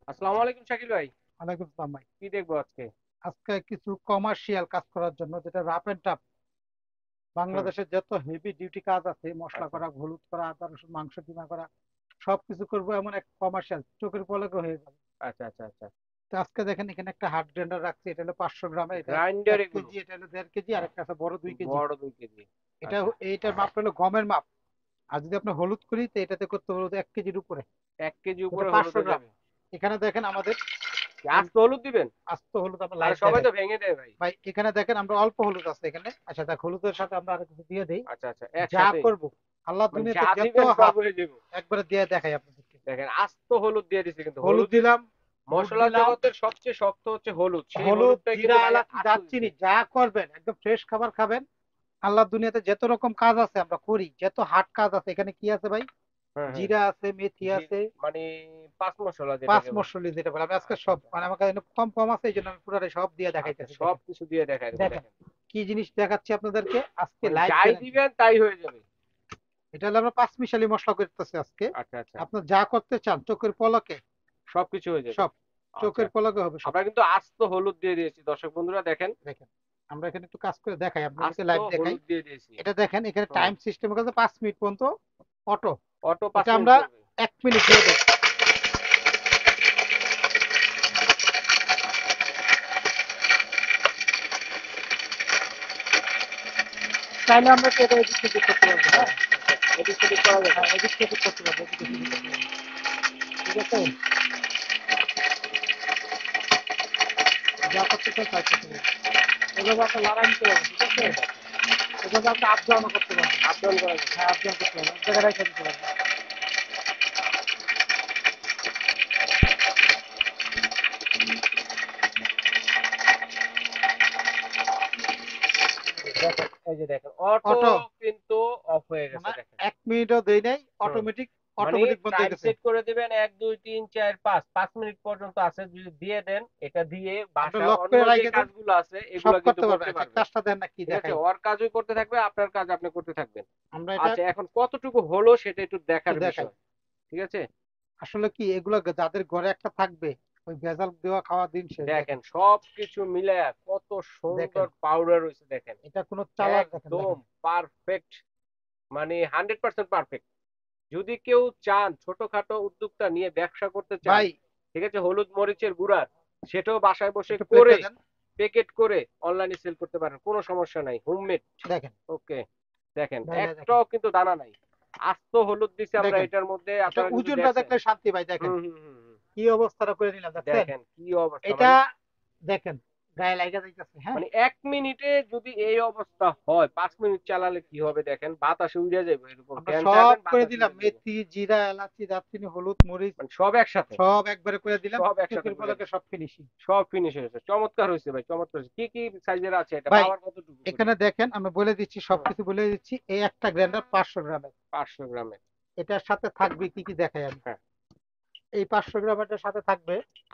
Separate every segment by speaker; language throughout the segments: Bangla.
Speaker 1: আসসালামু আলাইকুম শাকিল ভাই।
Speaker 2: ওয়ালাইকুম আসসালাম ভাই।
Speaker 1: কি দেখবো আজকে?
Speaker 2: আজকে কিছু কমার্শিয়াল কাজ করার জন্য, যেটা রাফ এন্ড টাফ,
Speaker 1: হুম।
Speaker 2: বাংলাদেশের যত হেভি ডিউটি কাজ আছে, মশলা
Speaker 1: আচ্ছা
Speaker 2: করা, হলুদ করা, আদা রসুন মাংস ডিমা করা, সবকিছু করবো এমন এক কমার্শিয়াল চোখের পলকে হয়ে যাবে।
Speaker 1: আচ্ছা আচ্ছা আচ্ছা।
Speaker 2: তো আজকে দেখেন এখানে একটা হার্ড গ্রাইন্ডার রাখছি, এটা হলো 500 গ্রামের, এটা
Speaker 1: গ্রাইন্ডার
Speaker 2: এক
Speaker 1: এগুলো?
Speaker 2: কেজি, এটা হলো 1.5 কেজি, আর একটা আছে বড় 2 কেজি।
Speaker 1: বড় 2 কেজি?
Speaker 2: এটা
Speaker 1: আচ্ছা।
Speaker 2: এইটার মাপ হলো গমের মাপ। আর যদি আপনি হলুদ করি তো এটাতে করতে হবে 1 কেজির উপরে।
Speaker 1: 1 কেজি
Speaker 2: এটা
Speaker 1: উপরে হলুদ
Speaker 2: 500 গ্রাম।
Speaker 1: হয়ে যাবে?
Speaker 2: এখানে দেখেন আমাদের
Speaker 1: আজ তো হলুদ দিবেন?
Speaker 2: আস্ত হলুদ, আমরা
Speaker 1: আর
Speaker 2: লাইভ
Speaker 1: সবাই
Speaker 2: দেখাই।
Speaker 1: তো ভেঙে দেয় ভাই।
Speaker 2: ভাই এখানে দেখেন আমরা অল্প হলুদ আছে এখানে। আচ্ছা দেখ, হলুদের সাথে আমরা আরো কিছু দিয়ে দিই।
Speaker 1: আচ্ছা আচ্ছা,
Speaker 2: যা
Speaker 1: একসাথেই?
Speaker 2: করব, আল্লাহ
Speaker 1: মানে
Speaker 2: দুনিয়াতে
Speaker 1: যা
Speaker 2: যত
Speaker 1: দিবেন সব
Speaker 2: হাত,
Speaker 1: হয়ে যাবে?
Speaker 2: একবারে দিয়ে দেখাই আপনাদেরকে।
Speaker 1: দেখেন, আজ তো হলুদ দিয়ে দিছে, কিন্তু
Speaker 2: হলুদ
Speaker 1: হলুদ
Speaker 2: দিলাম, বুট
Speaker 1: মশলা
Speaker 2: দিলাম,
Speaker 1: জগতের সবচেয়ে শক্ত হচ্ছে হলুদ, সেই
Speaker 2: হলুদ,
Speaker 1: হলুদটাই কিন্তু
Speaker 2: জিরা,
Speaker 1: ভাই
Speaker 2: এলাচি,
Speaker 1: আস্ত দিছে।
Speaker 2: দারচিনি, যা করবেন একদম ফ্রেশ খাবার খাবেন। আল্লাহ দুনিয়াতে যত রকম কাজ আছে আমরা করি, যত হার্ড কাজ আছে, এখানে কি আছে ভাই?
Speaker 1: হ্যাঁ হ্যাঁ।
Speaker 2: জিরা আছে, মেথি
Speaker 1: জি।
Speaker 2: আছে,
Speaker 1: মানে পাঁচ মশলা
Speaker 2: পাঁচ
Speaker 1: যেটাকে বলে।
Speaker 2: মশলি যেটা বলে। আমি আজকে
Speaker 1: আচ্ছা
Speaker 2: সব,
Speaker 1: আচ্ছা
Speaker 2: মানে আমার কাছে কম কম আছে, এই জন্য আমি পুরোটাই সব দিয়ে
Speaker 1: আচ্ছা,
Speaker 2: দেখাইতেছি।
Speaker 1: সব
Speaker 2: দেখেন,
Speaker 1: কিছু দিয়ে দেখায় দেবো,
Speaker 2: দেখেন
Speaker 1: দেখেন।
Speaker 2: কি জিনিস দেখাচ্ছি আপনাদেরকে আজকে
Speaker 1: মানে
Speaker 2: লাইভ
Speaker 1: যাই
Speaker 2: গ্যারান্টি।
Speaker 1: দিবেন তাই হয়ে যাবে?
Speaker 2: এটা হলো আমরা 5 মিশালি মশলা করতেছি আজকে।
Speaker 1: আচ্ছা আচ্ছা।
Speaker 2: আপনার যা করতে চান চোখের পলকে,
Speaker 1: সবকিছু হয়ে যাবে?
Speaker 2: সব
Speaker 1: আচ্ছা।
Speaker 2: চোখের পলকে হবে সব।
Speaker 1: আমরা কিন্তু আস্ত হলুদ দিয়ে দিয়েছি, দর্শক বন্ধুরা দেখেন।
Speaker 2: দেখেন, আমরা এখানে একটু কাজ করে দেখাই আপনাদেরকে,
Speaker 1: আস্ত
Speaker 2: লাইভ দেখাই।
Speaker 1: হলুদ দিয়ে দিয়েছি।
Speaker 2: এটা দেখেন, এখানে
Speaker 1: হুম।
Speaker 2: টাইম সিস্টেম কাছে 5 মিনিট পর্যন্ত অটো।
Speaker 1: অটো 5
Speaker 2: এটা
Speaker 1: মিনিট
Speaker 2: আমরা
Speaker 1: চলবে?
Speaker 2: 1 মিনিট দিয়ে দেবো। চাইলে আমরা কি এটা এদিক সেদিক করতে পারবো,
Speaker 1: হ্যাঁ,
Speaker 2: হ্যাঁ।
Speaker 1: আচ্ছা আচ্ছা, এদিক সেদিক করা যাবে?
Speaker 2: হ্যাঁ, এদিক সেদিক করতে পারবো, এদিকে সেদিক করতে পারবো। ঠিক আছে, যা করতে চাই তাই করতে পারবো। এভাবে আমরা লড়াই নিতে পারবো, ঠিক আছে।
Speaker 1: আচ্ছা আচ্ছা।
Speaker 2: এভাবে আমরা আপ ডাউনও করতে পারবো।
Speaker 1: আপ ডাউন করা যাবে?
Speaker 2: হ্যাঁ, আপ ডাউন করতে পারবো, এক জায়গায় রেখে দিতে পারবো।
Speaker 1: দেখেন, এই যে দেখেন, অটো
Speaker 2: অটো,
Speaker 1: কিন্তু অফ হয়ে গেছে,
Speaker 2: মানে
Speaker 1: দেখেন।
Speaker 2: 1 মিনিটও দেই নাই,
Speaker 1: হুম।
Speaker 2: অটোমেটিক,
Speaker 1: মানে
Speaker 2: অটোমেটিক বন্ধ
Speaker 1: টাইম
Speaker 2: হয়ে গেছে।
Speaker 1: সেট করে দিবেন, 1 2 3 4 5, 5 মিনিট পর্যন্ত আছে, যদি দিয়ে দেন এটা দিয়ে
Speaker 2: আপনি
Speaker 1: বাসা
Speaker 2: লক
Speaker 1: অন্য
Speaker 2: করে
Speaker 1: যে
Speaker 2: রাখে দেন,
Speaker 1: কাজগুলো আছে
Speaker 2: সব
Speaker 1: এগুলো কিন্তু
Speaker 2: করতে পারবেন।
Speaker 1: করতে
Speaker 2: আচ্ছা
Speaker 1: পারবে।
Speaker 2: কাজটা দেন না কি
Speaker 1: ঠিক আছে,
Speaker 2: দেখাই।
Speaker 1: ওর কাজই করতে থাকবে, আপনার কাজ আপনি করতে থাকবেন।
Speaker 2: আমরা এটা
Speaker 1: আচ্ছা, এখন কতটুকু হলো সেটা একটু
Speaker 2: একটু
Speaker 1: দেখার
Speaker 2: দেখাই।
Speaker 1: বিষয়। ঠিক আছে।
Speaker 2: আসলে কি, এগুলো যাদের ঘরে একটা থাকবে, ওই ভেজাল দেওয়া খাওয়া দিন শেষ।
Speaker 1: দেখেন,
Speaker 2: দেখেন,
Speaker 1: সবকিছু মিলায়া কত
Speaker 2: দেখেন,
Speaker 1: সুন্দর পাউডার হয়েছে, দেখেন।
Speaker 2: এটা কোনো চালাক, দেখেন
Speaker 1: একদম
Speaker 2: দেখেন।
Speaker 1: পারফেক্ট, মানে 100% পারফেক্ট। যদি কেউ চান ছোটখাটো উদ্যোক্তা নিয়ে ব্যবসা করতে চান,
Speaker 2: ভাই
Speaker 1: ঠিক আছে, হলুদ মরিচের গুঁড়ার, সেটাও বাসায় বসে
Speaker 2: একটু প্লেটটা
Speaker 1: করে
Speaker 2: দেন।
Speaker 1: প্যাকেট করে অনলাইনে সেল করতে পারেন, কোনো সমস্যা নাই, হোমমেড।
Speaker 2: দেখেন,
Speaker 1: ওকে। দেখেন,
Speaker 2: ঢাইলা দেখেন,
Speaker 1: একটাও কিন্তু দানা নাই। আস্ত হলুদ দিছি আমরা
Speaker 2: দেখেন।
Speaker 1: এটার মধ্যে,
Speaker 2: এটা
Speaker 1: আপনারা কিন্তু
Speaker 2: ওজনটা
Speaker 1: দেখছেন।
Speaker 2: দেখলে শান্তি ভাই, দেখেন
Speaker 1: হুম হুম হুম হুম।
Speaker 2: কি অবস্থাটা করে নিলাম, দেখছেন।
Speaker 1: দেখেন কি অবস্থা,
Speaker 2: এটা
Speaker 1: মানে
Speaker 2: দেখেন, গায়ে লাগা যাইতেছে, হ্যাঁ।
Speaker 1: মানে 1 মিনিটে যদি এই অবস্থা হয়, 5 মিনিট চালালে কি হবে দেখেন, বাতাসে উড়ে যাবে, এরকম
Speaker 2: আমরা
Speaker 1: ফ্যান
Speaker 2: সব
Speaker 1: ছাড়বেন
Speaker 2: করে
Speaker 1: বাতাসে
Speaker 2: দিলাম,
Speaker 1: উড়ে যাবে।
Speaker 2: মেথি, জিরা, এলাচি, দারচিনি, হলুদ, মরিচ,
Speaker 1: মানে সব একসাথে?
Speaker 2: সব একবারে করে দিলাম।
Speaker 1: সব একসাথে
Speaker 2: চোখের
Speaker 1: করে
Speaker 2: পলকে
Speaker 1: দিচ্ছি।
Speaker 2: সব ফিনিশিং।
Speaker 1: সব ফিনিশ হয়েছে, চমৎকার হয়েছে ভাই, চমৎকার হয়েছে। কি কি সাইজের আছে, এটা
Speaker 2: ভাই
Speaker 1: পাওয়ার কতটুকু করি?
Speaker 2: এখানে দেখেন, আমি বলে দিচ্ছি,
Speaker 1: হুম।
Speaker 2: সবকিছু বলে দিচ্ছি। এই একটা গ্রাইন্ডার 500 গ্রামের,
Speaker 1: 500 গ্রামের?
Speaker 2: এটার সাথে থাকবে কি কি দেখাই আমি।
Speaker 1: হ্যাঁ।
Speaker 2: এই 500 গ্রামের সাথে থাকবে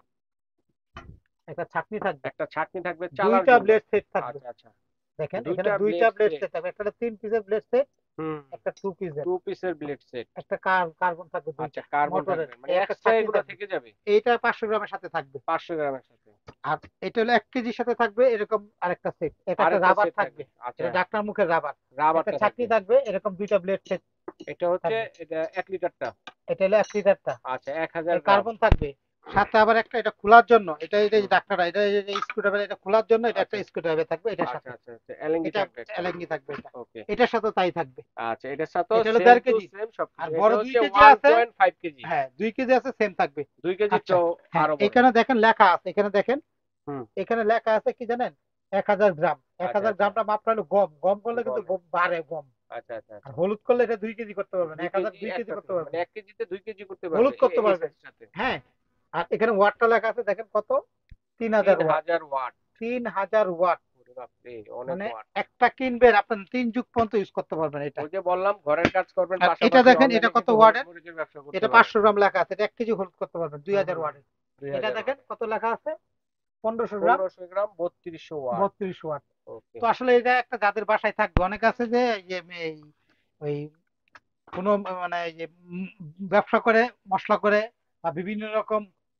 Speaker 2: একটা ছাঁকনি থাকবে,
Speaker 1: একটা ছাঁকনি থাকবে চালার
Speaker 2: দুইটা
Speaker 1: জন্য?
Speaker 2: ব্লেড সেট থাকবে।
Speaker 1: আচ্ছা আচ্ছা।
Speaker 2: দেখেন এখানে
Speaker 1: দুইটা
Speaker 2: দুইটা
Speaker 1: ব্লেড
Speaker 2: ব্লেড
Speaker 1: সেট?
Speaker 2: সেট থাকবে, একটা 3 পিসের ব্লেড সেট,
Speaker 1: হুম।
Speaker 2: একটা 2 পিসের,
Speaker 1: 2 পিসের ব্লেড সেট?
Speaker 2: একটা কার্বন থাকবে
Speaker 1: আচ্ছা,
Speaker 2: দুইটা
Speaker 1: কার্বন
Speaker 2: মোটরের,
Speaker 1: থাকবে, মানে
Speaker 2: একটা
Speaker 1: এক্সট্রা
Speaker 2: ছাঁকনি
Speaker 1: এগুলো
Speaker 2: থাকবে।
Speaker 1: থেকে যাবে?
Speaker 2: এইটা 500 গ্রামের সাথে থাকবে।
Speaker 1: 500 গ্রামের সাথে?
Speaker 2: আর এটা হলো 1 কেজির সাথে থাকবে এরকম আরেকটা সেট, এটা একটা
Speaker 1: আরেকটা
Speaker 2: রাবার
Speaker 1: সেট
Speaker 2: থাকবে,
Speaker 1: থাকবে? আচ্ছা।
Speaker 2: এটা ডাক্তার মুখের রাবার। একটা
Speaker 1: রাবারটা
Speaker 2: ছাঁকনি
Speaker 1: থাকবে?
Speaker 2: থাকবে, এরকম দুইটা ব্লেড সেট
Speaker 1: এটা হচ্ছে,
Speaker 2: থাকবে।
Speaker 1: এটা 1 লিটারটা?
Speaker 2: এটা হলো 1 লিটারটা।
Speaker 1: আচ্ছা, 1000 গ্রাম।
Speaker 2: কার্বন থাকবে। সাথে আবার একটা, এটা খোলার জন্য, এটা
Speaker 1: হুম।
Speaker 2: ডাক্তার, এটা স্ক্রুড্রাইভার, এটা খোলার জন্য এটা একটা
Speaker 1: আচ্ছা
Speaker 2: স্ক্রুড্রাইভার থাকবে এটার
Speaker 1: আচ্ছা
Speaker 2: সাথে।
Speaker 1: আচ্ছা আচ্ছা, এলএনজি
Speaker 2: এটা
Speaker 1: থাকবে একটা?
Speaker 2: এলএনজি থাকবে এটা।
Speaker 1: ওকে।
Speaker 2: এটার সাথে তাই থাকবে।
Speaker 1: আচ্ছা, এটার সাথেও
Speaker 2: এটা হলো
Speaker 1: সেম
Speaker 2: দেড়
Speaker 1: টু
Speaker 2: কেজি
Speaker 1: সেম
Speaker 2: আর
Speaker 1: সবকিছু,
Speaker 2: বড়
Speaker 1: এটা
Speaker 2: দুই
Speaker 1: হচ্ছে
Speaker 2: কেজি
Speaker 1: ওয়ান
Speaker 2: আছে।
Speaker 1: পয়েন্ট ফাইভ কেজি
Speaker 2: হ্যাঁ, 2 কেজি আছে, সেম থাকবে।
Speaker 1: 2 কেজির
Speaker 2: আচ্ছা,
Speaker 1: চেয়েও
Speaker 2: হ্যাঁ
Speaker 1: আরো বড়?
Speaker 2: এখানে দেখেন লেখা আছে, এখানে দেখেন,
Speaker 1: হুম।
Speaker 2: এখানে লেখা আছে কি জানেন? 1000 গ্রাম। এক
Speaker 1: আচ্ছা
Speaker 2: হাজার
Speaker 1: আচ্ছা।
Speaker 2: গ্রামটা মাপটা হলো গম, গম করলে কিন্তু
Speaker 1: গমের?
Speaker 2: বাড়ে গম।
Speaker 1: আচ্ছা আচ্ছা
Speaker 2: আর
Speaker 1: আচ্ছা।
Speaker 2: হলুদ করলে এটা 2 কেজি করতে পারবেন,
Speaker 1: দুই
Speaker 2: 1000
Speaker 1: কেজি
Speaker 2: 2 কেজি
Speaker 1: একসাথে,
Speaker 2: করতে
Speaker 1: মানে
Speaker 2: পারবেন।
Speaker 1: 1 কেজিতে 2 কেজি করতে পারবে
Speaker 2: হলুদ করতে
Speaker 1: এই
Speaker 2: পারবেন,
Speaker 1: সাইজটাতে?
Speaker 2: হ্যাঁ। আর এখানে ওয়াটটা লেখা আছে, দেখেন কত, 3000 ওয়াট।
Speaker 1: 3000 ওয়াট?
Speaker 2: 3000 ওয়াট,
Speaker 1: ওরে বাপরে, অনেক
Speaker 2: মানে
Speaker 1: ওয়াট।
Speaker 2: একটা কিনবেন আপনার 3 যুগ পর্যন্ত ইউজ করতে পারবেন এটা।
Speaker 1: ওই যে বললাম, ঘরের কাজ করবেন
Speaker 2: আর এটা
Speaker 1: পাশাপাশি
Speaker 2: দেখেন, এটা
Speaker 1: অনলাইনে
Speaker 2: কত
Speaker 1: কিন্তু হলুদ
Speaker 2: ওয়াটের,
Speaker 1: মরিচের ব্যবসা করতে
Speaker 2: এটা
Speaker 1: পারেন।
Speaker 2: 500 গ্রাম লেখা আছে, এটা 1 কেজি হলুদ করতে পারবেন, দুই
Speaker 1: হুম
Speaker 2: হাজার
Speaker 1: হুম হুম।
Speaker 2: ওয়াটের
Speaker 1: দুই
Speaker 2: এটা
Speaker 1: হাজার
Speaker 2: দেখেন
Speaker 1: ওয়াট
Speaker 2: কত লেখা আছে, 1500 গ্রাম,
Speaker 1: 1500 গ্রাম 3200 ওয়াট?
Speaker 2: 32 ওয়াট।
Speaker 1: ওকে।
Speaker 2: তো আসলে এটা একটা যাদের বাসায় থাকবে, অনেক আছে যে এই যে ওই কোনো, মানে এই যে ব্যবসা করে, মশলা করে, বা বিভিন্ন রকম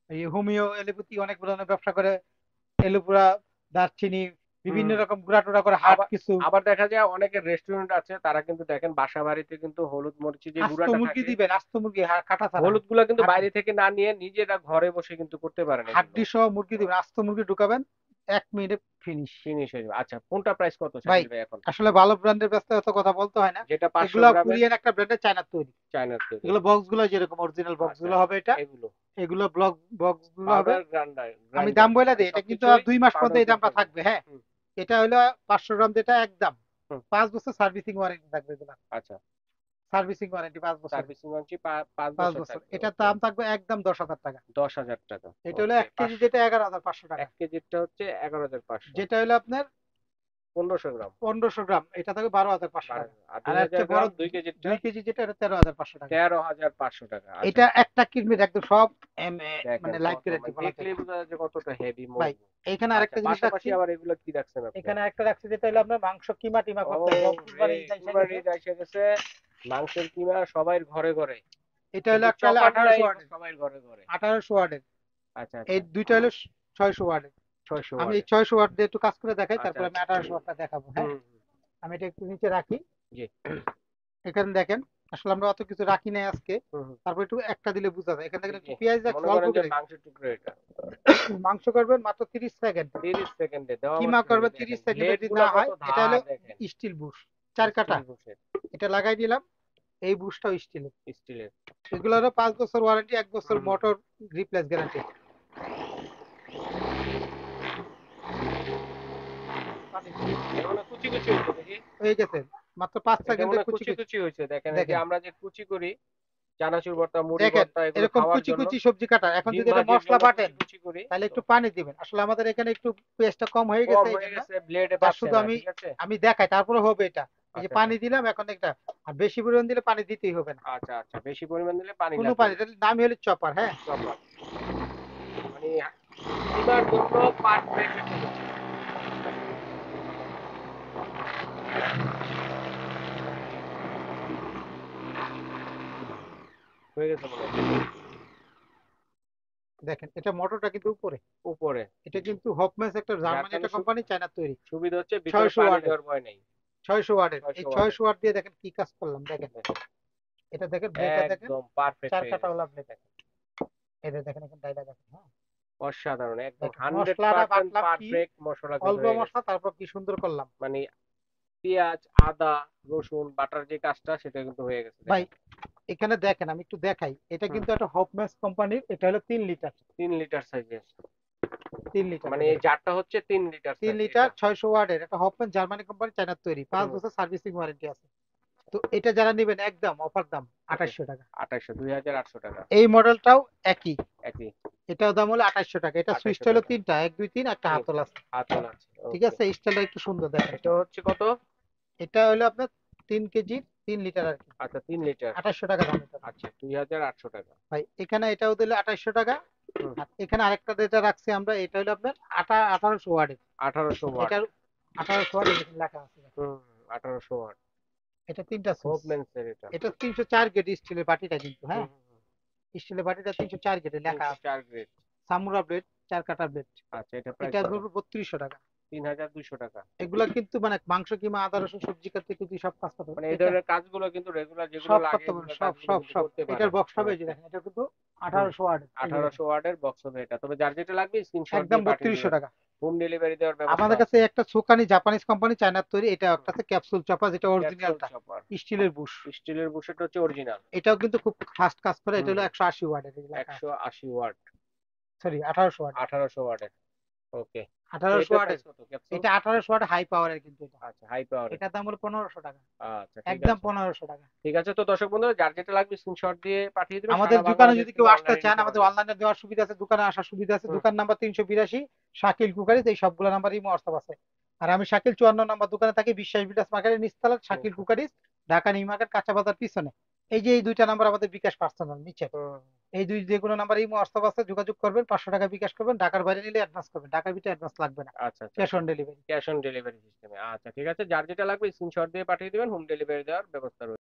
Speaker 2: এই হোমিও এলোপ্যাথি অনেক ধরনের ব্যবসা করে, এলোপুরা, দারচিনি, বিভিন্ন
Speaker 1: হুম।
Speaker 2: রকম গুঁড়া টুড়া করে হাট
Speaker 1: আবার
Speaker 2: কিছু।
Speaker 1: আবার দেখা যায় অনেকের রেস্টুরেন্ট আছে, তারা কিন্তু দেখেন বাসা বাড়িতে কিন্তু হলুদ মরিচের যে
Speaker 2: আস্ত
Speaker 1: গুঁড়াটা
Speaker 2: মুরগি
Speaker 1: থাকে,
Speaker 2: দিবেন, আস্ত মুরগি কাটা ছাড়া।
Speaker 1: হলুদ গুলা কিন্তু
Speaker 2: হাড্ডি
Speaker 1: বাইরে থেকে না নিয়ে নিজেরা ঘরে বসে কিন্তু করতে পারেন এগুলো।
Speaker 2: হাড্ডি সহ মুরগি দিবেন, আস্ত মুরগি ঢুকাবেন, 1 মিনিটে ফিনিশ।
Speaker 1: ফিনিশ হয়ে যাবে। আচ্ছা, কোনটা প্রাইস কত
Speaker 2: ভাই
Speaker 1: শাকিল ভাই এখন?
Speaker 2: আসলে ভালো ব্র্যান্ডের ব্যস্ত এত কথা বলতে হয় না।
Speaker 1: যেটা 500
Speaker 2: এগুলা
Speaker 1: গ্রামের
Speaker 2: কোরিয়ান একটা ব্র্যান্ডের, চায়নার তৈরি।
Speaker 1: চায়নার তৈরি।
Speaker 2: এগুলো বক্স গুলো যেরকম অরিজিনাল বক্স
Speaker 1: আচ্ছা,
Speaker 2: গুলো হবে এটা।
Speaker 1: এগুলো
Speaker 2: এগুলো ব্লক বক্স গুলো হবে।
Speaker 1: পাউডার গ্রাইন্ডার
Speaker 2: আমি
Speaker 1: গ্রাইন্ডার
Speaker 2: দাম বলে
Speaker 1: মানে
Speaker 2: দিই, এটা কিন্তু আর
Speaker 1: সবকিছুই
Speaker 2: 2 মাস পর্যন্ত
Speaker 1: পাউডার
Speaker 2: এই
Speaker 1: করে
Speaker 2: দামটা
Speaker 1: ফেলবে।
Speaker 2: থাকবে, হ্যাঁ।
Speaker 1: হুম।
Speaker 2: এটা হলো 500 গ্রাম, যেটা একদম
Speaker 1: হুম।
Speaker 2: 5 বছর সার্ভিসিং ওয়ারেন্টি থাকবে এগুলা।
Speaker 1: আচ্ছা,
Speaker 2: সার্ভিসিং ওয়ারেন্টি 5 বছর।
Speaker 1: সার্ভিসিং ওয়ারেন্টি 5 বছর
Speaker 2: 5 বছর,
Speaker 1: থাকবে।
Speaker 2: এটার
Speaker 1: ওকে।
Speaker 2: দাম থাকবে একদম 10,000 টাকা।
Speaker 1: 10,000 টাকা।
Speaker 2: এটা হলো
Speaker 1: ওকে,
Speaker 2: 1 কেজি, যেটা 11,500 টাকা।
Speaker 1: 1 কেজিটা হচ্ছে 11,500।
Speaker 2: যেটা হলো আপনার
Speaker 1: 1500 গ্রাম।
Speaker 2: 1500 গ্রাম, এটা থাকবে 12,500 টাকা।
Speaker 1: 12, আর
Speaker 2: আর
Speaker 1: দুই
Speaker 2: এর
Speaker 1: হাজার
Speaker 2: চেয়ে বড়
Speaker 1: গ্রাম 2 কেজিরটা
Speaker 2: 2 কেজি যেটা, এটা 13,500 টাকা।
Speaker 1: 13,500 টাকা। আচ্ছা,
Speaker 2: এটা একটা কিনবে একদম সব
Speaker 1: দেখেন
Speaker 2: মানে লাইফ
Speaker 1: কত,
Speaker 2: গ্যারান্টি
Speaker 1: মানে
Speaker 2: বলা যায়।
Speaker 1: দেখলেই বোঝা যাচ্ছে কতটা হেভি
Speaker 2: ভাই
Speaker 1: মজবুত।
Speaker 2: এখানে
Speaker 1: আচ্ছা,
Speaker 2: আরেকটা জিনিস
Speaker 1: পাশাপাশি
Speaker 2: রাখছি।
Speaker 1: আবার এগুলো কি রাখছেন আপনি?
Speaker 2: এখানে একটা রাখছি, যেটা হলো আপনার মাংস কিমা টিমা
Speaker 1: ও
Speaker 2: করতে হবে,
Speaker 1: রে,
Speaker 2: কুরবানি ঈদ এসে
Speaker 1: কুরবানি
Speaker 2: গেছে।
Speaker 1: ঈদ এসে গেছে, মাংসের কিমা সবাই ঘরে ঘরে,
Speaker 2: এটা হলো
Speaker 1: কিন্তু
Speaker 2: একটা হলো
Speaker 1: চপার
Speaker 2: 1800
Speaker 1: নাই
Speaker 2: ওয়াটের।
Speaker 1: সবাই ঘরে ঘরে।
Speaker 2: 1800 ওয়াটের।
Speaker 1: আচ্ছা,
Speaker 2: এই
Speaker 1: আচ্ছা।
Speaker 2: দুইটা হলো 600 ওয়াটের।
Speaker 1: 600
Speaker 2: আমি এই
Speaker 1: ওয়াটের।
Speaker 2: 600 ওয়াট দিয়ে একটু কাজ করে দেখাই,
Speaker 1: আচ্ছা,
Speaker 2: তারপর আমি
Speaker 1: আচ্ছা।
Speaker 2: 1800 ওয়াটটা দেখাবো, হ্যাঁ।
Speaker 1: হুম, হুম।
Speaker 2: আমি এটা একটু নিচে রাখি।
Speaker 1: জি।
Speaker 2: এখানে দেখেন, আসলে আমরা অত কিছু রাখি নাই আজকে।
Speaker 1: হুম, হুম।
Speaker 2: তারপর একটু একটা দিলে বোঝা যায়। এখানে
Speaker 1: জি,
Speaker 2: দেখেন
Speaker 1: জি।
Speaker 2: একটু পেঁয়াজ রাখছি
Speaker 1: মনে
Speaker 2: অল্প
Speaker 1: করেন যে
Speaker 2: করে।
Speaker 1: মাংসের টুকরো এটা
Speaker 2: মাংস করবেন মাত্র 30 সেকেন্ড।
Speaker 1: 30 সেকেন্ডে দেওয়া
Speaker 2: কিমা
Speaker 1: মাত্রই
Speaker 2: করবেন
Speaker 1: দেখেন
Speaker 2: 30 সেকেন্ডে,
Speaker 1: ব্লেড
Speaker 2: যদি
Speaker 1: গুলা
Speaker 2: না
Speaker 1: কত
Speaker 2: হয় এটা হলো
Speaker 1: ধার দেখেন।
Speaker 2: স্টিল বুশ, 4 কাটা।
Speaker 1: স্টিল বুশের।
Speaker 2: এটা লাগাই দিলাম। এই বুশটাও স্টিলের।
Speaker 1: স্টিলের।
Speaker 2: এগুলোরও 5 বছর ওয়ারেন্টি, 1 বছর
Speaker 1: হুম, হুম, হুম।
Speaker 2: Motor replace guarantee.
Speaker 1: এটা মনে হয় কুচি কুচি হয়েছে দেখি।
Speaker 2: হয়ে গেছে, মাত্র 5
Speaker 1: এটা
Speaker 2: সেকেন্ডে
Speaker 1: মনে হয়
Speaker 2: কুচি
Speaker 1: কুচি
Speaker 2: কুচি।
Speaker 1: কুচি হয়েছে, দেখেন এই যে
Speaker 2: দেখেন,
Speaker 1: আমরা যে কুচি করি চানাচুর ভর্তা, মুড়ি
Speaker 2: দেখেন
Speaker 1: ভর্তা এগুলো
Speaker 2: এরকম
Speaker 1: খাওয়ার
Speaker 2: কুচি
Speaker 1: জন্য,
Speaker 2: কুচি সবজি কাটা। এখন
Speaker 1: ডিম
Speaker 2: যদি এটা
Speaker 1: ভাজির
Speaker 2: মশলা
Speaker 1: জন্য কুচি
Speaker 2: বাটেন,
Speaker 1: কুচি করি।
Speaker 2: তাহলে
Speaker 1: তো
Speaker 2: একটু পানি দিবেন। আসলে আমাদের এখানে একটু পেস্টটা কম হয়ে
Speaker 1: কম
Speaker 2: গেছে, এই
Speaker 1: হয়ে
Speaker 2: জন্য।
Speaker 1: গেছে, ব্লেডে
Speaker 2: যা
Speaker 1: পাচ্ছে
Speaker 2: শুধু
Speaker 1: না,
Speaker 2: আমি
Speaker 1: ঠিক আছে।
Speaker 2: আমি দেখাই, তারপরে হবে এটা। এই যে
Speaker 1: আচ্ছা, আচ্ছা।
Speaker 2: পানি দিলাম এখন একটা। আর বেশি পরিমাণ দিলে পানি দিতেই হবে না।
Speaker 1: আচ্ছা, আচ্ছা, বেশি পরিমাণ দিলে পানি
Speaker 2: কোনো
Speaker 1: লাগবে
Speaker 2: পানি,
Speaker 1: না।
Speaker 2: এটার নামই হলো চপার, হ্যাঁ।
Speaker 1: চপার মানে কিমার জন্য পারফেক্ট একটা জিনিস। হয়ে গেছে মনে হয়।
Speaker 2: দেখেন এটা মোটরটা কিন্তু উপরে।
Speaker 1: উপরে।
Speaker 2: এটা কিন্তু হপম্যান্স, একটা
Speaker 1: যার
Speaker 2: জার্মানি
Speaker 1: কারণে
Speaker 2: একটা কোম্পানি, চায়নার তৈরি।
Speaker 1: সুবিধা হচ্ছে ভিতরে
Speaker 2: 600
Speaker 1: পানি
Speaker 2: ওয়াটের।
Speaker 1: দেওয়ার ভয় নেই।
Speaker 2: 600 ওয়াটের, এই
Speaker 1: 600 ওয়াটের।
Speaker 2: 600 ওয়াট দিয়ে দেখেন কি কাজ করলাম, দেখেন। এটা দেখেন, ব্লেডটা দেখেন,
Speaker 1: একদম পারফেক্ট
Speaker 2: চার
Speaker 1: হয়ে
Speaker 2: কাটা
Speaker 1: গেছে।
Speaker 2: ওলা ব্লেড। এটা দেখেন, এখন ডাইলা দেখেন, হ্যাঁ।
Speaker 1: অসাধারণ, একদম
Speaker 2: দেখেন মশলাটা
Speaker 1: 100%
Speaker 2: বাটলাম কি,
Speaker 1: পারফেক্ট মশলা কিন্তু
Speaker 2: অল্প
Speaker 1: হয়ে গেছে।
Speaker 2: মশলা, তারপর কি সুন্দর করলাম।
Speaker 1: মানে পেঁয়াজ, আদা, রসুন বাটার যে কাজটা সেটা কিন্তু হয়ে গেছে
Speaker 2: ভাই
Speaker 1: দেখেন।
Speaker 2: এখানে দেখেন, আমি একটু দেখাই। এটা
Speaker 1: হুম।
Speaker 2: কিন্তু একটা হপম্যান্স কোম্পানির, এটা হলো 3 লিটার।
Speaker 1: 3 লিটার সাইজের।
Speaker 2: 3 লিটার,
Speaker 1: মানে
Speaker 2: এই
Speaker 1: এই
Speaker 2: দেখেন।
Speaker 1: জারটা হচ্ছে 3 লিটার
Speaker 2: তিন
Speaker 1: সাইজ
Speaker 2: লিটার
Speaker 1: এটা।
Speaker 2: 600 ওয়াটের, একটা হপম্যান্স জার্মানি কোম্পানি, চায়নার তৈরি, পাঁচ
Speaker 1: হুম।
Speaker 2: বছর সার্ভিসিং ওয়ারেন্টি আছে। তো এটা যারা নেবেন একদম অফার দাম
Speaker 1: ওকে।
Speaker 2: 2800 টাকা।
Speaker 1: 2800, 2,800 টাকা।
Speaker 2: এই মডেলটাও একই।
Speaker 1: একই।
Speaker 2: এটাও দাম হলো 2800 টাকা। এটা
Speaker 1: 2800
Speaker 2: সুইচটা হলো
Speaker 1: টাকা।
Speaker 2: 3টা, 1 2 3, একটা
Speaker 1: তিন।
Speaker 2: হাতল আছে।
Speaker 1: হাতল আছে।
Speaker 2: ঠিক
Speaker 1: ওকে।
Speaker 2: আছে, স্টাইলটা একটু সুন্দর দেখেন।
Speaker 1: এটা হচ্ছে কত?
Speaker 2: এটা হলো আপনার 3 কেজি, 3 লিটার আর কি।
Speaker 1: আচ্ছা, 3 লিটার।
Speaker 2: 2800 টাকা দাম এটা।
Speaker 1: আচ্ছা, 2,800 টাকা।
Speaker 2: ভাই এখানে এটাও দিলে 2800 টাকা।
Speaker 1: হুম।
Speaker 2: আর এখানে আরেকটা যেটা রাখছি আমরা, এটা হলো আপনার 1800 ওয়াটের।
Speaker 1: 1800 ওয়াট।
Speaker 2: এটার 1800 ওয়াট এখানে লেখা আছে দেখেন।
Speaker 1: হুম। 1800 ওয়াট।
Speaker 2: এটা 3টা সুইচ।
Speaker 1: হোপম্যান্সের এটা।
Speaker 2: এটা 304 গেট স্টিলের বাটিটা কিন্তু,
Speaker 1: হুম,
Speaker 2: হ্যাঁ।
Speaker 1: হুম, হুম।
Speaker 2: স্টিলের বাটিটা 304 গেটে লেখা আছে।
Speaker 1: 304 গ্রেড।
Speaker 2: সামুরা ব্লেড, 4 কাটা ব্লেড।
Speaker 1: আচ্ছা, এটা প্রাইস
Speaker 2: এটা
Speaker 1: কত?
Speaker 2: ধরুন 3200 টাকা।
Speaker 1: 3,200 টাকা।
Speaker 2: এগুলা কিন্তু মানে মাংস কিমা, আদা রসুন, সবজি কাটতে কুচি সব কাজ করতে
Speaker 1: মানে
Speaker 2: পারবে
Speaker 1: এই
Speaker 2: এটা।
Speaker 1: ধরনের কাজগুলো কিন্তু রেগুলার যেগুলো
Speaker 2: সব
Speaker 1: লাগে
Speaker 2: করতে পারবে,
Speaker 1: এগুলো
Speaker 2: সব
Speaker 1: কাজগুলো
Speaker 2: সব
Speaker 1: কিন্তু
Speaker 2: সব।
Speaker 1: করতে
Speaker 2: এটার
Speaker 1: পারেন
Speaker 2: বক্স হবে এই যে
Speaker 1: সমস্যা।
Speaker 2: দেখেন, এটা কিন্তু
Speaker 1: হুম।
Speaker 2: 1800 ওয়াটের, এই যে দেখেন।
Speaker 1: 1800 ওয়াটের বক্স হবে এটা, তবে যার যেটা লাগবে স্ক্রিনশট
Speaker 2: একদম
Speaker 1: দিয়ে পাঠিয়ে
Speaker 2: 3200
Speaker 1: দিবেন।
Speaker 2: টাকা
Speaker 1: হোম ডেলিভারি দেওয়ার ব্যবস্থা
Speaker 2: আমাদের কাছে
Speaker 1: আছে।
Speaker 2: একটা সোকানি জাপানিজ কোম্পানি, চায়নার তৈরি। এটা
Speaker 1: হুম।
Speaker 2: একটা আছে ক্যাপসুল চাপা, যেটা
Speaker 1: ক্যাপসুল
Speaker 2: অরিজিনালটা।
Speaker 1: চপার।
Speaker 2: স্টিলের বুশ।
Speaker 1: স্টিলের বুশেরটা হচ্ছে অরিজিনাল।
Speaker 2: এটাও কিন্তু খুব ফাস্ট কাজ করে। এটা
Speaker 1: হুম,
Speaker 2: হলো
Speaker 1: হুম।
Speaker 2: 180 ওয়াটের, এই যে লেখা আছে।
Speaker 1: 180 ওয়াট।
Speaker 2: সরি, 1800 ওয়াটের।
Speaker 1: 1800 ওয়াটের। ওকে। তো
Speaker 2: 1800
Speaker 1: এটার
Speaker 2: ওয়াটের।
Speaker 1: প্রাইস কত ক্যাপসুল?
Speaker 2: এটা 1800 ওয়াট হাই পাওয়ারের কিন্তু এটা।
Speaker 1: আচ্ছা, হাই পাওয়ারের।
Speaker 2: এটার দাম হলো 1500 টাকা।
Speaker 1: আচ্ছা, ঠিক
Speaker 2: একদম
Speaker 1: আছে।
Speaker 2: 1500 টাকা।
Speaker 1: ঠিক আছে, তো দর্শক বন্ধুরা যার যেটা লাগবে স্ক্রিনশট দিয়ে পাঠিয়ে দিবেন,
Speaker 2: আমাদের
Speaker 1: সারা
Speaker 2: দোকানে
Speaker 1: বাংলাদেশ
Speaker 2: যদি কেউ
Speaker 1: কিন্তু
Speaker 2: আসতে
Speaker 1: অনলাইনে
Speaker 2: চান,
Speaker 1: নিতে
Speaker 2: আমাদের
Speaker 1: পারবেন।
Speaker 2: অনলাইনে দেওয়ার সুবিধা আছে, দোকানে আসার সুবিধা আছে।
Speaker 1: হুম।
Speaker 2: দোকান নাম্বার 382, শাকিল কুকারিজ, এই সবগুলো নাম্বারই হোয়াটসঅ্যাপ আছে। আর আমি শাকিল 54 নম্বর দোকানে থাকি, বিশ্বাস বিলাস মার্কেটের নিচতলা,
Speaker 1: হুম।
Speaker 2: Shakil cookeries, Dhaka new market, কাঁচা বাজার পিছনে। এই যে এই দুইটা নাম্বার আমাদের বিকাশ পার্সোনাল নিচে।
Speaker 1: হুম।
Speaker 2: এই দুই যে কোনো নাম্বার এই হোয়াটসঅ্যাপ আছে, যোগাযোগ করবেন, 500 টাকা বিকাশ করবেন। ঢাকার বাইরে নিলে অ্যাডভান্স করবেন, ঢাকার ভিতরে অ্যাডভান্স লাগবে না।
Speaker 1: আচ্ছা, আচ্ছা,
Speaker 2: ক্যাশ
Speaker 1: আচ্ছা।
Speaker 2: On delivery.
Speaker 1: Cash on delivery সিস্টেমে। আচ্ছা, ঠিক আছে, যার যেটা লাগবে স্ক্রিনশট দিয়ে পাঠিয়ে দিবেন, হোম ডেলিভারি দেওয়ার ব্যবস্থা রয়েছে।